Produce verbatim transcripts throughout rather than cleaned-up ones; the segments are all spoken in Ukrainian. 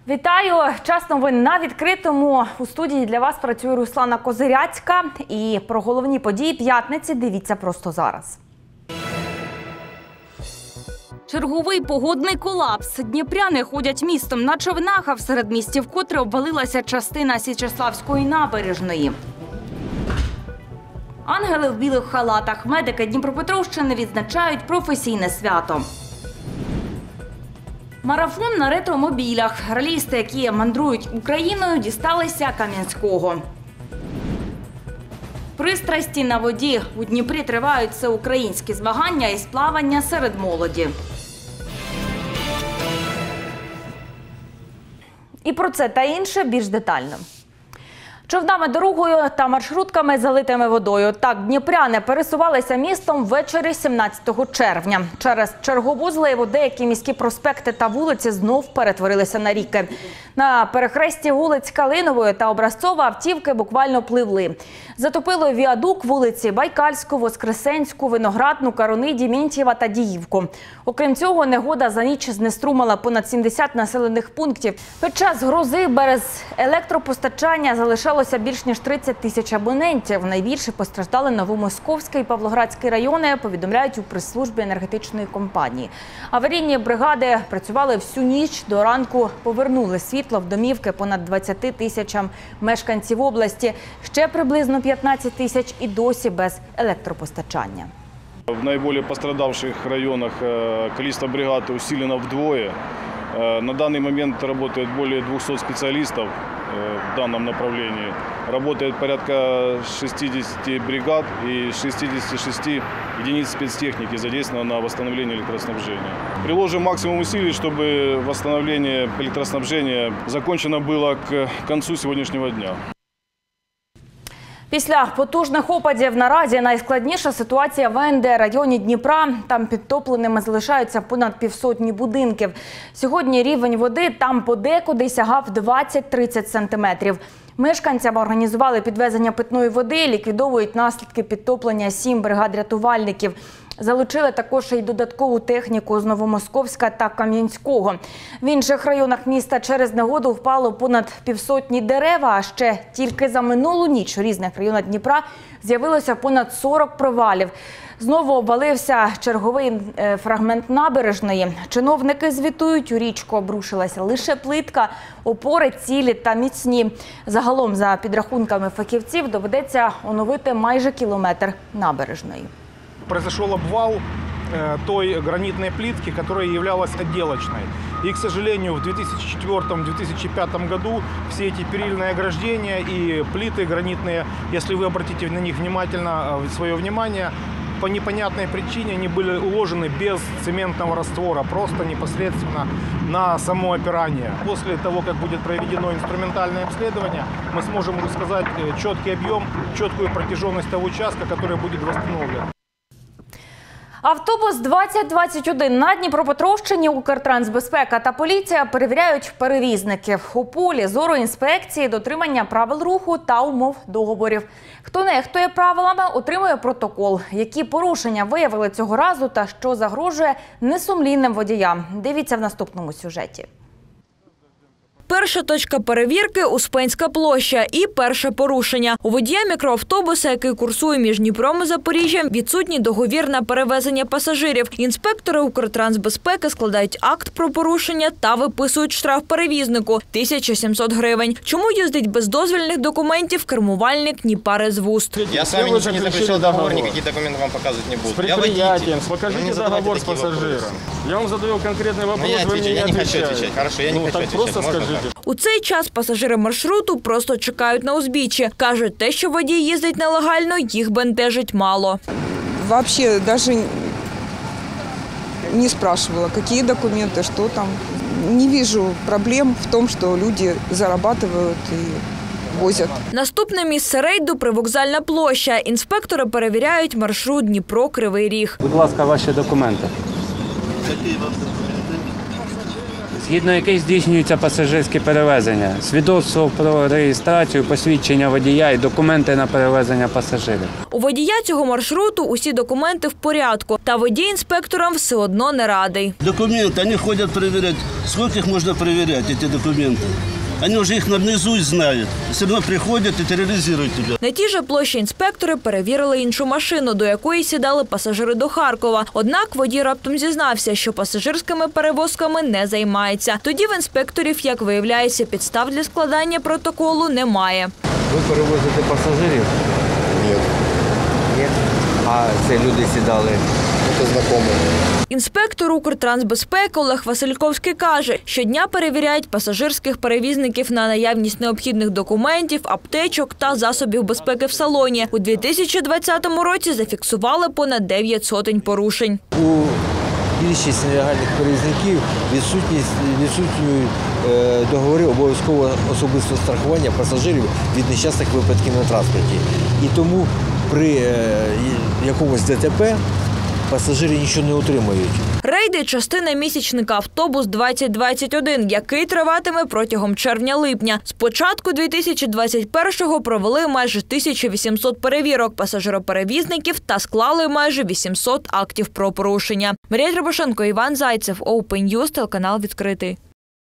Вітаю! Час новин на відкритому. У студії для вас працює Руслана Козиряцька. І про головні події п'ятниці дивіться просто зараз. Черговий погодний колапс. Дніпряни ходять містом на човнах, а в середмісті вкотре обвалилася частина Січеславської набережної. Ангели в білих халатах. Медики Дніпропетровщини відзначають професійне свято. Марафон на ретромобілях. Ралісти, які мандрують Україною, дісталися Кам'янського. Пристрасті на воді. У Дніпрі тривають всеукраїнські змагання із плавання серед молоді. І про це та інше більш детально. Човнами дорогою та маршрутками, залитими водою. Так дніпряни пересувалися містом ввечері сімнадцятого червня. Через чергову зливу деякі міські проспекти та вулиці знов перетворилися на ріки. На перехресті вулиць Калинової та Образцова автівки буквально пливли. Затопило віадук вулиці Байкальську, Воскресенську, Виноградну, Каруни, Дімінтьєва та Діївку. Окрім цього, негода за ніч знеструмила понад сімдесят населених пунктів. Під час грози без електропостачання залишалося більш ніж тридцять тисяч абонентів. Найбільше постраждали Новомосковський і Павлоградський райони, повідомляють у прес-службі енергетичної компанії. Аварійні бригади працювали всю ніч, до ранку повернули світло в домівки понад двадцяти тисячам мешканців області. Ще приблизно п'ятнадцять тисяч і досі без електропостачання. В наиболее пострадавших районах количество бригад усилено вдвое. На данный момент работает более двухсот специалистов в данном направлении. Работает порядка шестидесяти бригад и шестидесяти шести единиц спецтехники задействовано на восстановление электроснабжения. Приложим максимум усилий, чтобы восстановление электроснабжения закончено было к концу сегодняшнего дня. Після потужних опадів наразі найскладніша ситуація в ен де районі Дніпра. Там підтопленими залишаються понад півсотні будинків. Сьогодні рівень води там подекуди сягав двадцять-тридцять сантиметрів. Мешканцям організували підвезення питної води, ліквідовують наслідки підтоплення сім бригад рятувальників. Залучили також і додаткову техніку з Новомосковська та Кам'янського. В інших районах міста через негоду впало понад півсотні дерев, а ще тільки за минулу ніч у різних районах Дніпра з'явилося понад сорок провалів. Знову обвалився черговий фрагмент набережної. Чиновники звітують, у річку обрушилася лише плитка, опори цілі та міцні. Загалом, за підрахунками фахівців, доведеться оновити майже кілометр набережної. Произошел обвал э, той гранитной плитки, которая являлась отделочной. И, к сожалению, в две тысячи четвёртом — две тысячи пятом году все эти перильные ограждения и плиты гранитные, если вы обратите на них внимательно свое внимание, по непонятной причине они были уложены без цементного раствора, просто непосредственно на само опирание. После того, как будет проведено инструментальное обследование, мы сможем рассказать четкий объем, четкую протяженность того участка, который будет восстановлен. Автобус двадцять двадцять один на Дніпропетровщині. Укртрансбезпека та поліція перевіряють перевізників. У полі зору інспекції дотримання правил руху та умов договорів. Хто нехтує правилами, отримує протокол. Які порушення виявили цього разу та що загрожує несумлінним водіям? Дивіться в наступному сюжеті. Перша точка перевірки – Успенська площа і перше порушення. У водія мікроавтобуса, який курсує між Дніпром і Запоріжжям, відсутній договір на перевезення пасажирів. Інспектори Укртрансбезпеки складають акт про порушення та виписують штраф перевізнику – тисяча сімсот гривень. Чому їздить без дозвільних документів, кермувальник ні пари з вуст. Я с вами ничего не заключил договор, никакие документы вам показывать не буду. С предприятием, покажите договор с пассажиром. Я вам задаю конкретный вопрос, я вы мне не я не хочу отвечаете. отвечать. Хорошо, я не ну, хочу так отвечать. просто Можно скажите. У цей час пасажири маршруту просто чекають на узбіччі. Кажуть, те, що водій їздить нелегально, їх бентежить мало. Вообще даже не спрашивала, какие документы, что там. Не вижу проблем в том, что люди зарабатывают и возять. Наступне місце рейду – Привокзальна площа. Інспектори перевіряють маршрут Дніпро-Кривий Ріг. Будь ласка, ваші документи. згідно яких здійснюється пасажирське перевезення, свідоцтво про реєстрацію, посвідчення водія і документи на перевезення пасажирів. У водія цього маршруту усі документи в порядку, та водій інспекторам все одно не радий. Документы, они ходят проверять. Сколько их можно проверять, эти документы? Они уже их наизусть знают. Все равно приходят и терроризируют тебя. На тій же площі інспектори перевірили іншу машину, до якої сідали пасажири до Харкова. Однак водій раптом зізнався, що пасажирськими перевозками не займається. Тоді в інспекторів, як виявляється, підстав для складання протоколу немає. Ви перевозите пасажирів? Ні. Ні? А це люди сідали? Це знайомі. Інспектор Укртрансбезпеки Олег Васильковський каже, щодня перевіряють пасажирських перевізників на наявність необхідних документів, аптечок та засобів безпеки в салоні. У дві тисячі двадцятому році зафіксували понад дев'ять сотень порушень. У більшості нелегальних перевізників відсутність відсутнюють е, договори обов'язкового особистого страхування пасажирів від нещасних випадків на транспорті. І тому при е, якомусь ДТП пасажири нічого не отримують. Рейди – частина місячника «Автобус двадцять двадцять один», який триватиме протягом червня-липня. З початку дві тисячі двадцять першого провели майже тисячу вісімсот перевірок пасажироперевізників та склали майже вісімсот актів про порушення. Марія Требушенко, Іван Зайцев, Open News, телеканал «Відкритий».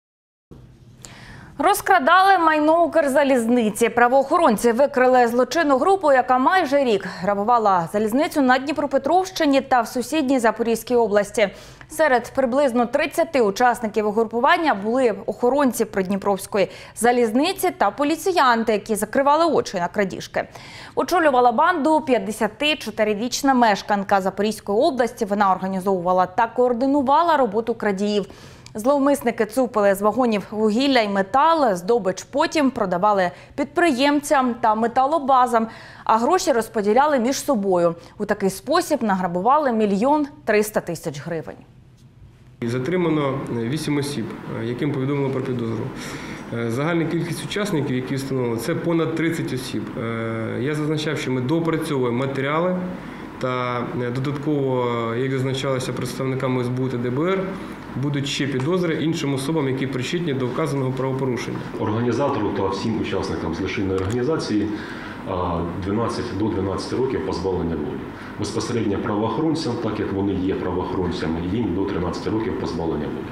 Розкрадали майно Укрзалізниці. Правоохоронці викрили злочинну групу, яка майже рік грабувала залізницю на Дніпропетровщині та в сусідній Запорізькій області. Серед приблизно тридцяти учасників угрупування були охоронці Придніпровської залізниці та поліціянти, які закривали очі на крадіжки. Очолювала банду п'ятдесятичотирирічна мешканка Запорізької області. Вона організовувала та координувала роботу крадіїв. Зловмисники цупили з вагонів вугілля й метал, здобич потім продавали підприємцям та металобазам, а гроші розподіляли між собою. У такий спосіб награбували мільйон триста тисяч гривень. Затримано вісім осіб, яким повідомили про підозру. Загальна кількість учасників, які встановили, це понад тридцять осіб. Я зазначав, що ми доопрацьовуємо матеріали та додатково, як зазначалося представниками ес бе у та де бе ер, будуть ще підозри іншим особам, які причетні до вказаного правопорушення. Організатору та всім учасникам злочинної організації дванадцять до дванадцяти років позбавлення волі. Безпосередньо правоохоронцям, так як вони є правоохоронцями, їм до тринадцяти років позбавлення волі.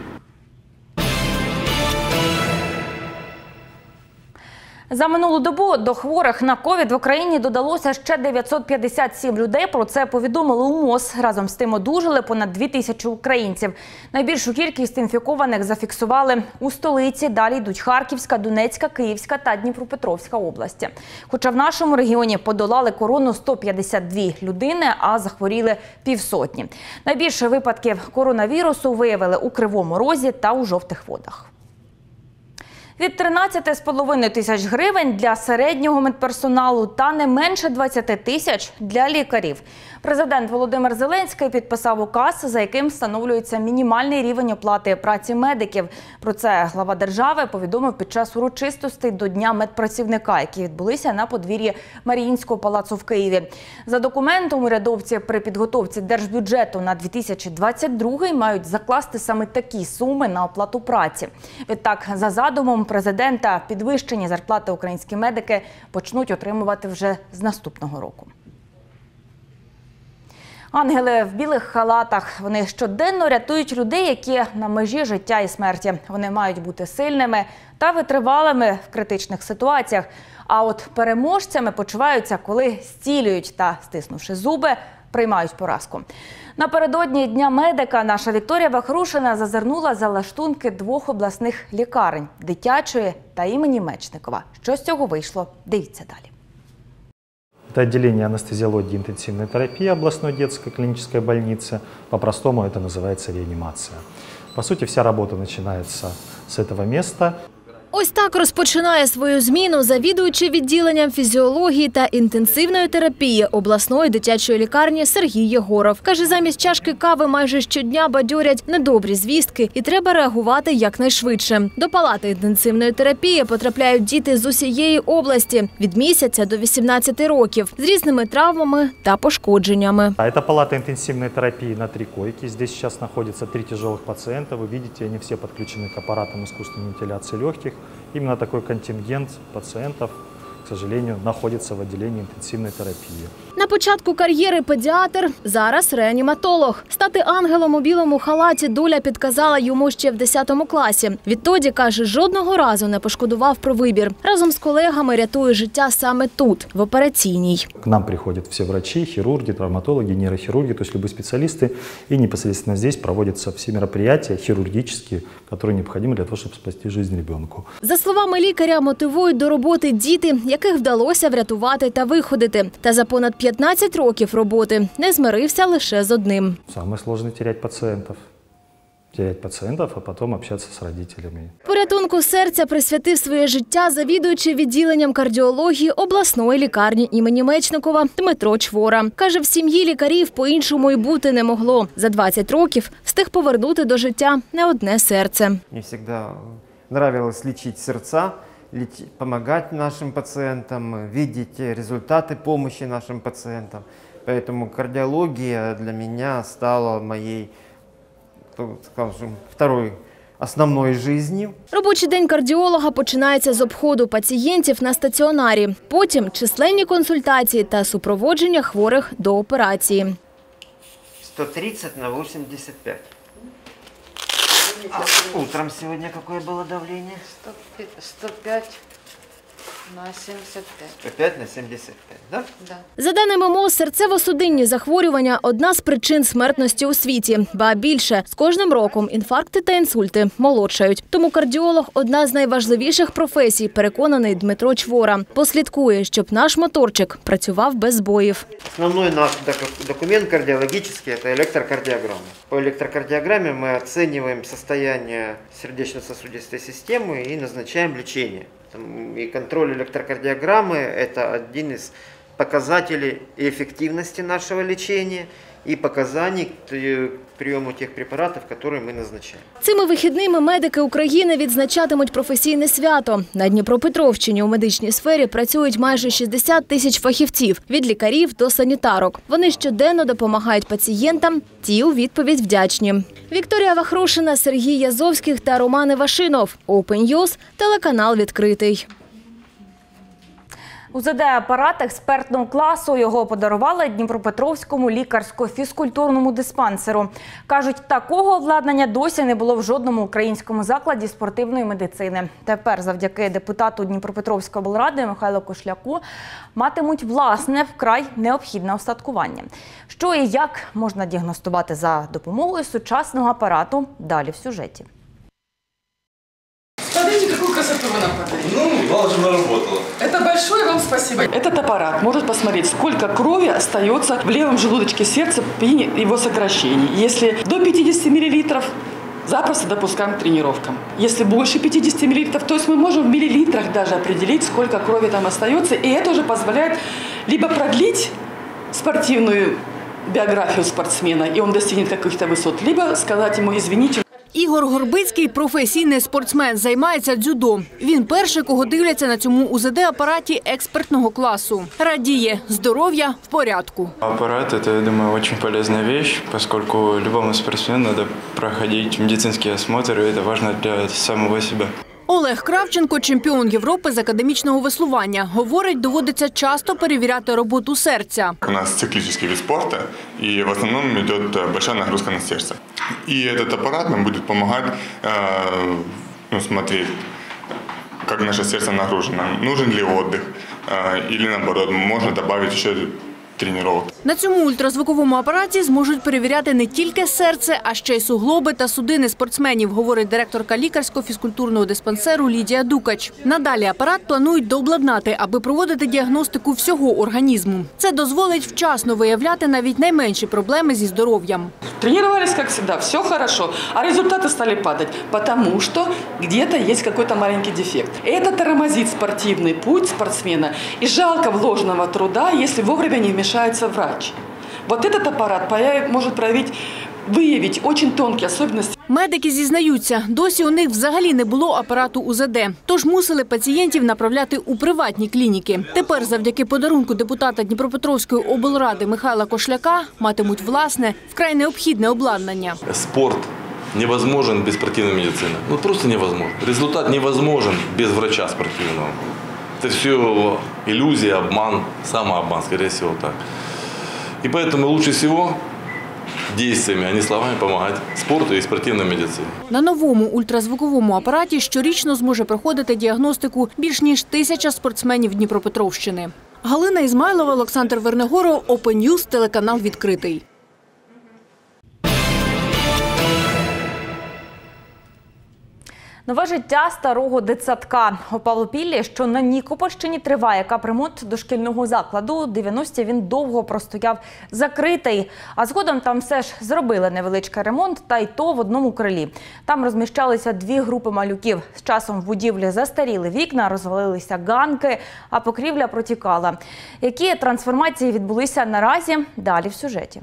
За минулу добу до хворих на ковід в Україні додалося ще дев'ятсот п'ятдесят сім людей. Про це повідомили у МОЗ. Разом з тим одужали понад дві тисячі українців. Найбільшу кількість інфікованих зафіксували у столиці. Далі йдуть Харківська, Донецька, Київська та Дніпропетровська області. Хоча в нашому регіоні подолали корону сто п'ятдесят дві людини, а захворіли півсотні. Найбільше випадків коронавірусу виявили у Кривому Розі та у Жовтих Водах. Від тринадцяти з половиною тисяч гривень для середнього медперсоналу та не менше двадцяти тисяч для лікарів. Президент Володимир Зеленський підписав указ, за яким встановлюється мінімальний рівень оплати праці медиків. Про це глава держави повідомив під час урочистостей до Дня медпрацівника, які відбулися на подвір'ї Маріїнського палацу в Києві. За документом, урядовці при підготовці держбюджету на дві тисячі двадцять другий мають закласти саме такі суми на оплату праці. Відтак, за задумом президента, підвищені зарплати українські медики почнуть отримувати вже з наступного року. Ангели в білих халатах. Вони щоденно рятують людей, які на межі життя і смерті. Вони мають бути сильними та витривалими в критичних ситуаціях. А от переможцями почуваються, коли зцілюють та, стиснувши зуби, приймають поразку. Напередодні Дня медика наша Вікторія Вахрушина зазирнула за лаштунки двох обласних лікарень – дитячої та імені Мечникова. Що з цього вийшло? Дивіться далі. Это отделение анестезиологии и интенсивной терапии областной детской клинической больницы. По-простому это называется реанимация. По сути, вся работа начинается с этого места. Ось так розпочинає свою зміну завідуючий відділенням фізіології та інтенсивної терапії обласної дитячої лікарні Сергій Єгоров. Каже, замість чашки кави майже щодня бадьорять недобрі звістки і треба реагувати якнайшвидше. До палати інтенсивної терапії потрапляють діти з усієї області від місяця до вісімнадцяти років з різними травмами та пошкодженнями. А это палата интенсивной терапии на три койки. Здесь сейчас находится три тяжелых пациента. Вы видите, они все подключены к аппаратам искусственной вентиляции легких. Именно такой контингент пациентов, к сожалению, находится в отделении интенсивной терапии. На початку кар'єри педіатр, зараз реаніматолог. Стати ангелом у білому халаті доля підказала йому ще в десятому класі. Відтоді, каже, жодного разу не пошкодував про вибір. Разом з колегами рятує життя саме тут, в операційній. К нам приходят все врачи, хирурги, травматологи, нейрохирурги, то есть любые специалисты. И непосредственно здесь проводятся все мероприятия хирургические, которые необходимы для того, чтобы спасти жизнь ребенку. За словами лікаря, мотивують до роботи діти, яких вдалося врятувати та виходити. Та за понад п'ятнадцять років роботи не змирився лише з одним. Самое сложное – терять пациентов. Терять пациентов, а потом общаться с родителями. Порятунку серця присвятив своє життя завідуючий відділенням кардіології обласної лікарні імені Мечникова Дмитро Чвора. Каже, в сім'ї лікарів по-іншому й бути не могло. За двадцять років встиг повернути до життя не одне серце. Мені завжди подобалось лічити серця, помогать нашим пациентам, видеть результаты помощи нашим пациентам. Поэтому кардиология для меня стала моей, скажем, второй основної житті. Робочий день кардіолога починається з обходу пацієнтів на стаціонарі. Потім численні консультації та супроводження хворих до операції. сто тридцать на восемьдесят пять. А утром сегодня какое было давление? сто пять на семьдесят пять. сто пять на семьдесят пять, да? Да. За даними МОЗ, серцево-судинні захворювання – одна з причин смертності у світі. Ба більше, з кожним роком інфаркти та інсульти молодшають. Тому кардіолог – одна з найважливіших професій, переконаний Дмитро Чвора. Послідкує, щоб наш моторчик працював без збоїв. Основной наш документ кардиологический – это электрокардиограмма. По электрокардиограмме мы оцениваем состояние сердечно-сосудистой системы и назначаем лечение. И контроль электрокардиограммы – это один из показателей эффективности нашего лечения и показаний к приему тех препаратов, которые мы назначаем. Цими вихідними медики України відзначатимуть професійне свято. На Дніпропетровщині у медичній сфері працюють майже шістдесят тисяч фахівців – від лікарів до санітарок. Вони щоденно допомагають пацієнтам, ті у відповідь вдячні. Вікторія Вахрушина, Сергій Язовських та Роман Івашинов. Open News, телеканал «Відкритий». УЗД-апарат експертного класу його подарували Дніпропетровському лікарсько-фізкультурному диспансеру. Кажуть, такого обладнання досі не було в жодному українському закладі спортивної медицини. Тепер завдяки депутату Дніпропетровської облради Михайлу Кошляку матимуть власне вкрай необхідне устаткування. Що і як можна діагностувати за допомогою сучасного апарату – далі в сюжеті. Смотрите, какую красоту вы нам подарили. Ну, вам же наработала. Это большое вам спасибо. Этот аппарат может посмотреть, сколько крови остается в левом желудочке сердца при его сокращении. Если до пятидесяти миллилитров, запросто допускаем к тренировкам. Если больше пятидесяти миллилитров, то есть мы можем в миллилитрах даже определить, сколько крови там остается. И это уже позволяет либо продлить спортивную биографию спортсмена, и он достигнет каких-то высот, либо сказать ему «извините». Ігор Горбицький – професійний спортсмен, займається дзюдо. Він перший, кого дивляться на цьому УЗД-апараті експертного класу. Радіє – здоров'я в порядку. Аппарат – это, я думаю, очень полезная вещь, поскольку любому спортсмену надо проходить медицинский осмотр, и это важно для самого себя. Олег Кравченко – чемпіон Європи з академічного веслування. Говорить, доводиться часто перевіряти роботу серця. У нас циклический вид спорта, и в основном идет большая нагрузка на сердце. И этот аппарат нам будет помогать э, ну, смотреть, как наше сердце нагружено, нужен ли отдых, э, или наоборот, можно добавить еще тренировок. На цьому ультразвуковому апараті зможуть перевіряти не тільки серце, а ще й суглоби та судини спортсменів, говорить директорка лікарського фізкультурного диспансеру Лідія Дукач. Надалі апарат планують дообладнати, аби проводити діагностику всього організму. Це дозволить вчасно виявляти навіть найменші проблеми зі здоров'ям. Тренировались, как всегда, все хорошо, а результаты стали падать, потому что где-то есть какой-то маленький дефект. Это тормозит спортивный путь спортсмена, и жалко вложенного труда, если вовремя не вмешается врач. Вот этот аппарат может проявить, выявить очень тонкие особенности. Медики зізнаються, досі у них взагалі не було апарату У З Д, тож мусили пацієнтів направляти у приватні клініки. Тепер завдяки подарунку депутата Дніпропетровської облради Михайла Кошляка матимуть власне, вкрай необхідне обладнання. Спорт невозможен без спортивной медицины. Ну просто невозможно. Результат невозможен без врача спортивного. Это все иллюзия, обман, самообман, скорее всего так. И поэтому лучше всего действиями, а не словами помогать спорту і спортивній медицині. На новому ультразвуковому апараті щорічно зможе проходити діагностику більш ніж тисяча спортсменів Дніпропетровщини. Галина Ізмайлова, Олександр Вернегоров, Open News, телеканал «Відкритий». Нове життя старого дитсадка. У Павлопіллі, що на Нікопольщині, триває капремонт дошкільного закладу. У дев'яності він довго простояв закритий. А згодом там все ж зробили невеличкий ремонт, та й то в одному крилі. Там розміщалися дві групи малюків. З часом в будівлі застаріли вікна, розвалилися ганки, а покрівля протікала. Які трансформації відбулися наразі? Далі в сюжеті.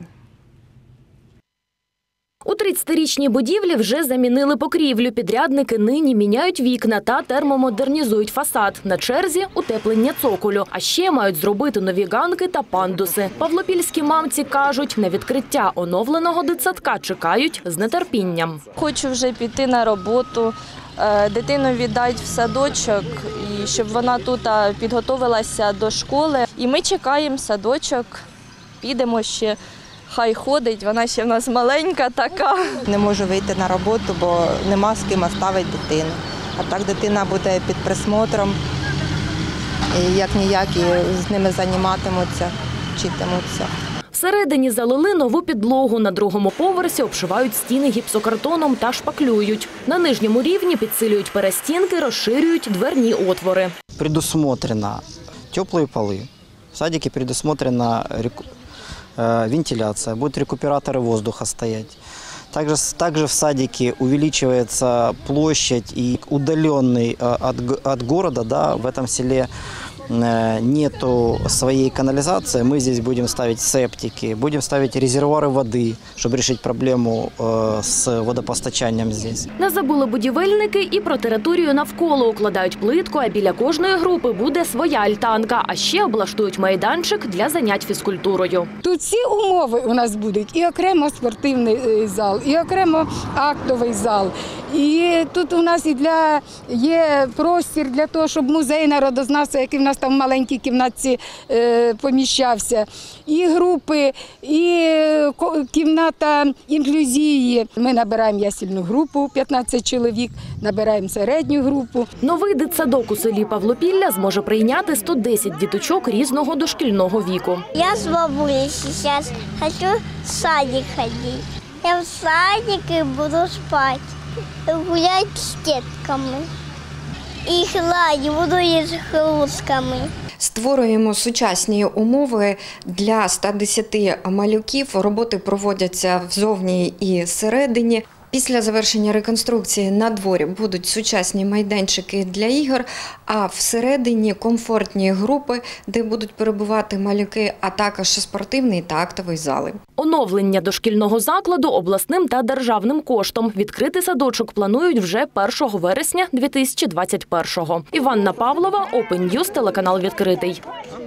У тридцятирічній будівлі вже замінили покрівлю. Підрядники нині міняють вікна та термомодернізують фасад. На черзі – утеплення цоколю. А ще мають зробити нові ганки та пандуси. Павлопільські мамці кажуть, на відкриття оновленого дитсадка чекають з нетерпінням. Хочу вже піти на роботу, дитину віддати в садочок, і щоб вона тут підготовилася до школи. І ми чекаємо садочок, підемо ще. Хай ходить, вона ще в нас маленька така. Не можу вийти на роботу, бо нема з ким оставити дитину. А так дитина буде під присмотром, і як-ніяк з ними займатимуться, вчитимуться. Всередині залили нову підлогу, на другому поверсі обшивають стіни гіпсокартоном та шпаклюють. На нижньому рівні підсилюють перестінки, розширюють дверні отвори. Предусмотрено теплі поли, в садике предусмотрено вентиляция, будут рекуператоры воздуха стоять. Также, также в садике увеличивается площадь и удаленный от, от города, да, в этом селе нету своей канализации, мы здесь будем ставить септики, будем ставить резервуары воды, чтобы решить проблему э, с водопостачанием здесь. Не забули будівельники і про територію навколо. Укладають плитку, а біля кожної групи буде своя альтанка. А ще облаштують майданчик для занять фізкультурою. Тут всі умови у нас будуть. І окремо спортивний зал, і окремо актовий зал. І тут у нас і для, є простір для того, щоб музей народознавства, який в нас там в маленькій кімнатці е, поміщався, і групи, і кімната інклюзії. Ми набираємо ясільну групу, п'ятнадцять чоловік, набираємо середню групу. Новий дитсадок у селі Павлопілля зможе прийняти сто десять діточок різного дошкільного віку. Я з бабулею зараз хочу в садик ходити. Я в садику буду спати, гуляти з дітками. І гладі, буду їсти хрустками. Створюємо сучасні умови для ста десяти малюків. Роботи проводяться взовні і всередині. Після завершення реконструкції на дворі будуть сучасні майданчики для ігор, а всередині комфортні групи, де будуть перебувати малюки, а також спортивний та актовий зали. Оновлення дошкільного закладу обласним та державним коштом. Відкрити садочок планують вже першого вересня дві тисячі двадцять першого. Іванна Павлова, Open News, телеканал «Відкритий».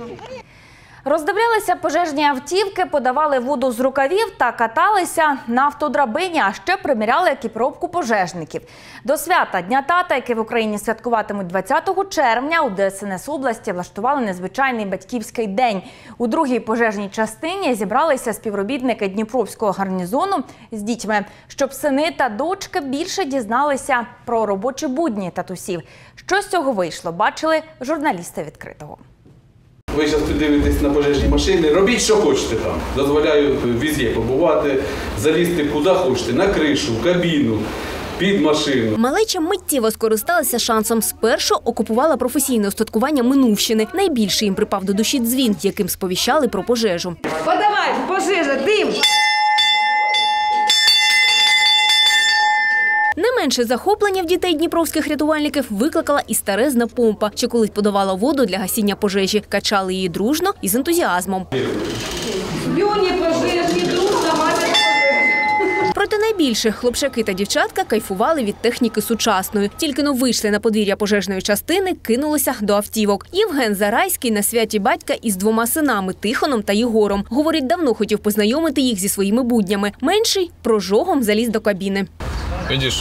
Роздивлялися пожежні автівки, подавали воду з рукавів та каталися на автодрабині, а ще приміряли екіпіровку пожежників. До свята Дня тата, яке в Україні святкуватимуть двадцятого червня, у Д С Н С області влаштували незвичайний батьківський день. У другій пожежній частині зібралися співробітники Дніпровського гарнізону з дітьми, щоб сини та дочки більше дізналися про робочі будні татусів. Що з цього вийшло, бачили журналісти «Відкритого». ви зараз подивитесь на пожежні машини, робіть, що хочете там. Дозволяю везде побувати, залізти куди хочете, на кришу, в кабіну, під машину. Малеча миттєво скористалася шансом. Спершу окупувала професійне устаткування Минувщини. Найбільше їм припав до душі дзвін, яким сповіщали про пожежу. Подавай, пожежа, дим! Не менше захоплення в дітей дніпровських рятувальників викликала і старезна помпа, що колись подавала воду для гасіння пожежі. Качали її дружно і з ентузіазмом. Юні пожежні, дружно гасять. Проте найбільше хлопчаки та дівчатка кайфували від техніки сучасної. Тільки но вийшли на подвір'я пожежної частини, кинулися до автівок. Євген Зарайський на святі батька із двома синами – Тихоном та Єгором. Говорить, давно хотів познайомити їх зі своїми буднями. Менший прожогом заліз до кабіни. Видишь,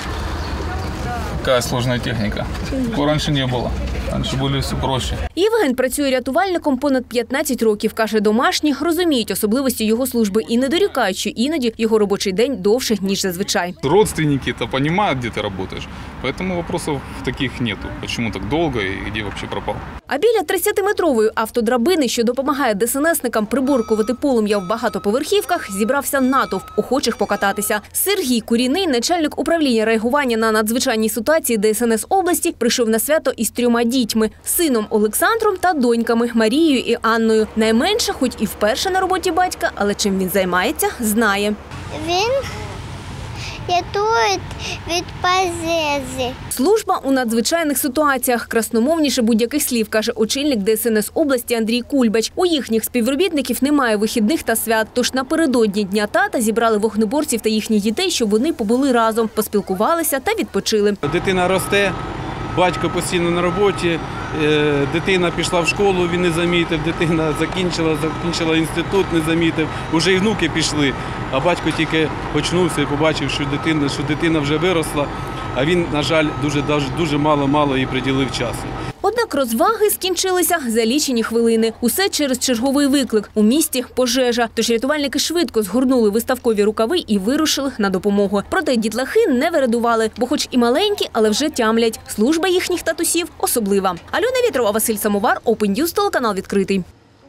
какая сложная техника. Такого раньше не было. Раньше были все проще. Євген працює рятувальником понад п'ятнадцять років. Каже, домашні розуміють особливості його служби і не дорікають, що іноді його робочий день довше, ніж зазвичай. Родственники-то понимают, где ты работаешь. Поэтому вопросов таких нету. Почему так долго и где вообще пропал? А біля тридцятиметрової автодрабини, що допомагає ДСНСникам приборкувати полум'я в багатоповерхівках, зібрався натовп охочих покататися. Сергій Куріний, начальник управління реагування на надзвичайні ситуації ДСНС області, прийшов на свято із трьома дітьми – сином Олександром та доньками Марією і Анною. Найменше, хоч і вперше на роботі батька, але чим він займається, знає. Він рятує від пожежі. Служба у надзвичайних ситуаціях. Красномовніше будь-яких слів, каже очільник ДСНС області Андрій Кульбач. У їхніх співробітників немає вихідних та свят. Тож напередодні Дня тата зібрали вогнеборців та їхніх дітей, щоб вони побули разом, поспілкувалися та відпочили. Дитина росте, батько постійно на роботі, дитина пішла в школу, він не замітив, дитина закінчила, закінчила інститут, не замітив, уже і внуки пішли, а батько тільки очнувся і побачив, що дитина, що дитина вже виросла, а він, на жаль, дуже, дуже мало-мало їй приділив часу. Однак розваги скінчилися за лічені хвилини. Усе через черговий виклик. У місті пожежа. Тож рятувальники швидко згорнули виставкові рукави і вирушили на допомогу. Проте дітлахи не вирадували, бо хоч і маленькі, але вже тямлять. Служба їхніх татусів особлива. Альона Вітрова, Василь Самовар, Open News, телеканал відкритий.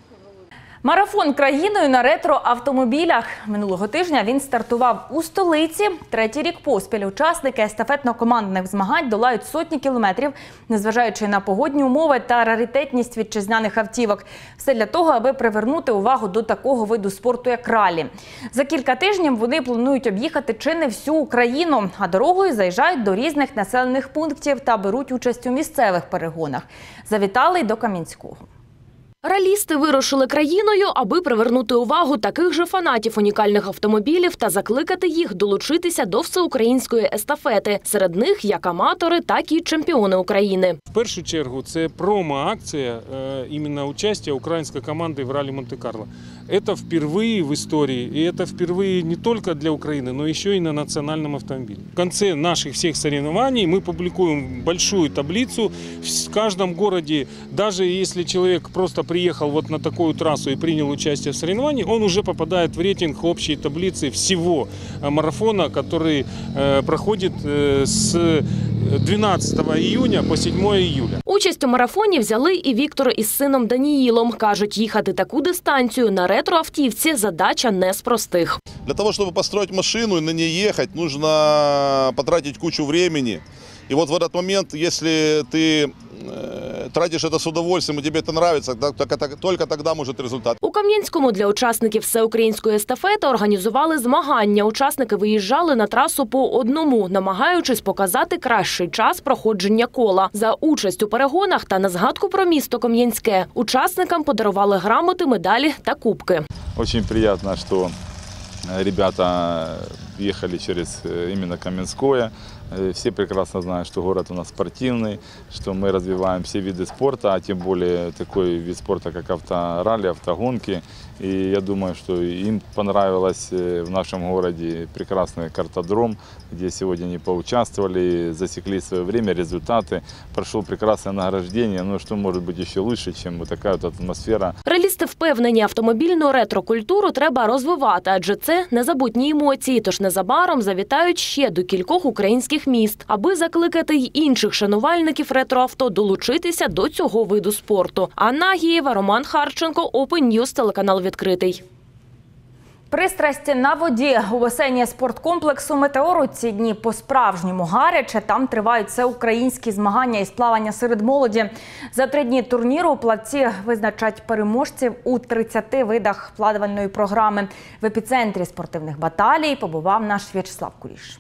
Марафон країною на ретро-автомобілях. Минулого тижня він стартував у столиці. Третій рік поспіль учасники естафетно-командних змагань долають сотні кілометрів, незважаючи на погодні умови та раритетність вітчизняних автівок. Все для того, аби привернути увагу до такого виду спорту, як ралі. За кілька тижнів вони планують об'їхати чи не всю Україну, а дорогою заїжджають до різних населених пунктів та беруть участь у місцевих перегонах. Завітали й до Кам'янського. Ралісти вирушили країною, аби привернути увагу таких же фанатів унікальних автомобілів та закликати їх долучитися до всеукраїнської естафети. Серед них як аматори, так і чемпіони України. В першу чергу це промо-акція іменно участия української команди в ралі Монте-Карло. Это впервые в истории, и это впервые не только для Украины, но еще и на национальном автомобиле. В конце наших всех соревнований мы публикуем большую таблицу в каждом городе. Даже если человек просто приехал вот на такую трассу и принял участие в соревновании, он уже попадает в рейтинг общей таблицы всего марафона, который проходит с дванадцятого июня по седьмое июля. Участь у марафоні взяли і Віктор із сином Даніїлом. Кажуть, їхати таку дистанцію на ретроавтівці – задача не з простих. Для того, чтобы построить машину и на ней ехать, нужно потратить кучу времени. И вот в этот момент, если ты тратиш це з удовольствием, і тобі це подобається, тільки тоді може результат. У Кам'янському для учасників всеукраїнської естафети організували змагання. Учасники виїжджали на трасу по одному, намагаючись показати кращий час проходження кола. За участь у перегонах та на згадку про місто Кам'янське учасникам подарували грамоти, медалі та кубки. Дуже приємно, що ребята ехали через именно Каменское. Все прекрасно знают, что город у нас спортивный, что мы развиваем все виды спорта, а тем более такой вид спорта, как авторалли, автогонки. И я думаю, что им понравилось в нашем городе прекрасный картодром, где сегодня они поучаствовали, засекли свое время, результаты. Прошло прекрасное награждение. Ну что может быть еще лучше, чем вот такая вот атмосфера. Ралісти впевнені, автомобільну ретро-культуру треба розвивати, адже це незабутні емоції. Тож незабаром завітають ще до кількох українських міст, аби закликати й інших шанувальників ретроавто долучитися до цього виду спорту. Анна Агієва, Роман Харченко, Open News, телеканал «Відкритий». Пристрасті на воді. У басейні спорткомплексу «Метеор» у ці дні по-справжньому гаряче. Там тривають всеукраїнські змагання із плавання серед молоді. За три дні турніру плавці визначать переможців у тридцяти видах плавальної програми. В епіцентрі спортивних баталій побував наш В'ячеслав Куліш.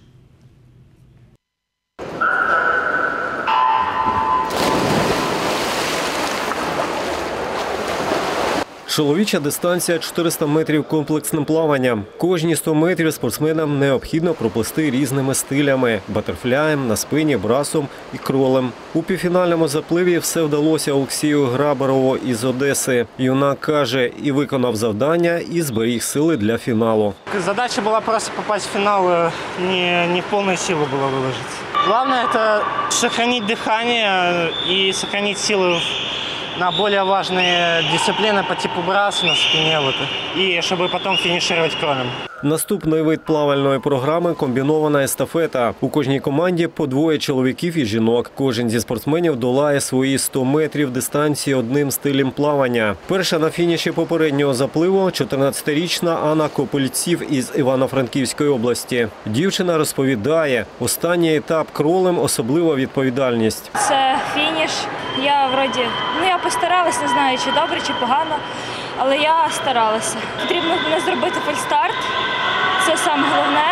Чоловіча дистанція чотириста метрів комплексним плаванням. Кожні сто метрів спортсменам необхідно проплисти різними стилями – батерфляєм, на спині, брасом і кролем. У півфінальному запливі все вдалося Олексію Грабарову із Одеси. Юнак каже, і виконав завдання, і зберіг сили для фіналу. Задача була просто попасть в фінал, не, не в повну силу було виложитися. Головне – це зберігати дихання і зберігати сили на более важные дисциплины по типу браса на спине, вот, и чтобы потом финишировать кролем. Наступний вид плавальної програми – комбінована естафета. У кожній команді по двоє чоловіків і жінок. Кожен зі спортсменів долає свої сто метрів дистанції одним стилем плавання. Перша на фініші попереднього запливу – чотирнадцятирічна Анна Копильців із Івано-Франківської області. Дівчина розповідає, останній етап кролем – особлива відповідальність. Це фініш. Я вроді, ну я постаралась, не знаю, чи добре, чи погано, але я старалася. Потрібно не зробити фальстарт, це саме головне.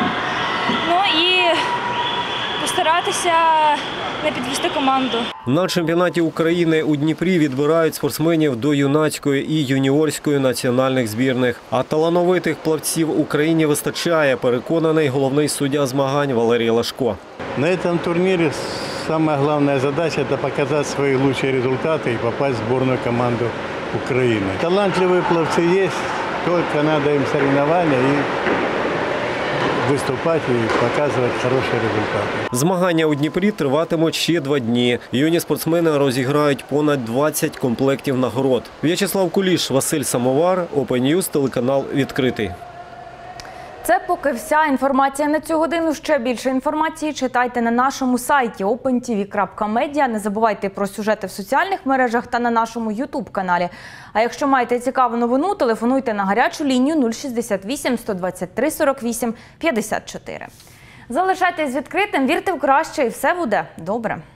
Ну і постаратися не підвести команду. На чемпіонаті України у Дніпрі відбирають спортсменів до юнацької і юніорської національних збірних. А талановитих плавців Україні вистачає, переконаний головний суддя змагань Валерій Лашко. На цьому турнірі самая главная задача – это показать свои лучшие результаты и попасть в сборную команду Украины. Талантливые пловцы есть, только надо им соревнования и виступати і показувати хороші результати. Змагання у Дніпрі триватимуть ще два дні. Юні спортсмени розіграють понад двадцять комплектів нагород. В'ячеслав Куліш, Василь Самовар, Open News, телеканал «Відкритий». Це поки вся інформація на цю годину. Ще більше інформації читайте на нашому сайті опен ті ві крапка медіа. Не забувайте про сюжети в соціальних мережах та на нашому ютуб-каналі. А якщо маєте цікаву новину, телефонуйте на гарячу лінію нуль шістдесят вісім сто двадцять три сорок вісім п'ятдесят чотири. Залишайтесь відкритим, вірте в краще і все буде добре.